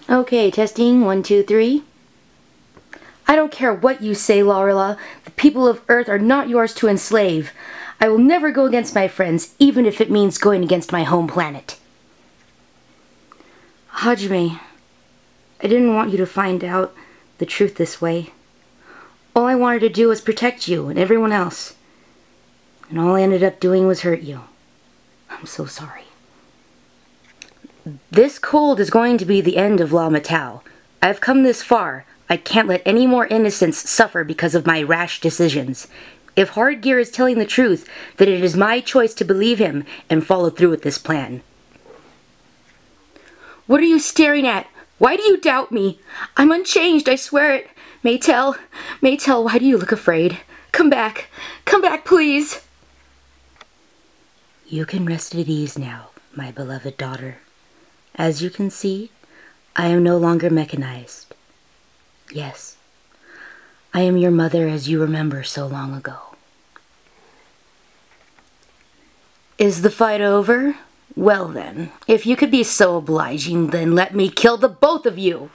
Okay, testing, 1, 2, 3. I don't care what you say, Laurela. The people of Earth are not yours to enslave. I will never go against my friends, even if it means going against my home planet. Hajime, I didn't want you to find out the truth this way. All I wanted to do was protect you and everyone else. And all I ended up doing was hurt you. I'm so sorry. This cold is going to be the end of La Metal. I've come this far. I can't let any more innocents suffer because of my rash decisions. If Hardgear is telling the truth, then it is my choice to believe him and follow through with this plan. What are you staring at? Why do you doubt me? I'm unchanged, I swear it. Maytel, why do you look afraid? Come back, please. You can rest at ease now, my beloved daughter. As you can see, I am no longer mechanized. Yes, I am your mother as you remember so long ago. Is the fight over? Well then, if you could be so obliging, then let me kill the both of you!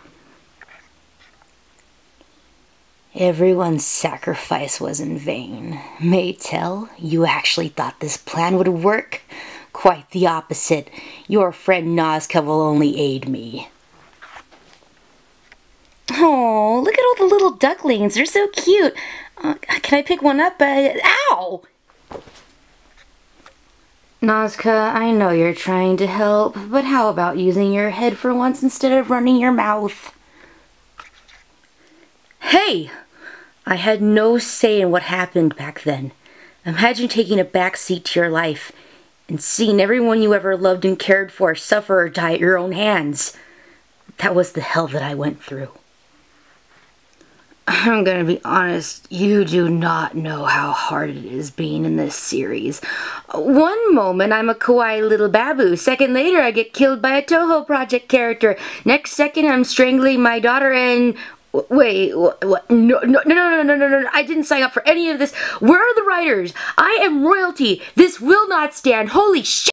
Everyone's sacrifice was in vain. Maytel, you actually thought this plan would work? Quite the opposite. Your friend Nazca will only aid me. Oh, look at all the little ducklings. They're so cute. Can I pick one up? Ow! Nazca, I know you're trying to help, but how about using your head for once instead of running your mouth? Hey! I had no say in what happened back then. Imagine taking a back seat to your life and seeing everyone you ever loved and cared for suffer or die at your own hands. That was the hell that I went through. I'm gonna be honest, you do not know how hard it is being in this series. One moment I'm a kawaii little babu, second later I get killed by a Toho Project character, next second I'm strangling my daughter and... Wait, what? No, I didn't sign up for any of this. Where are the writers? I am royalty. This will not stand. Holy shit!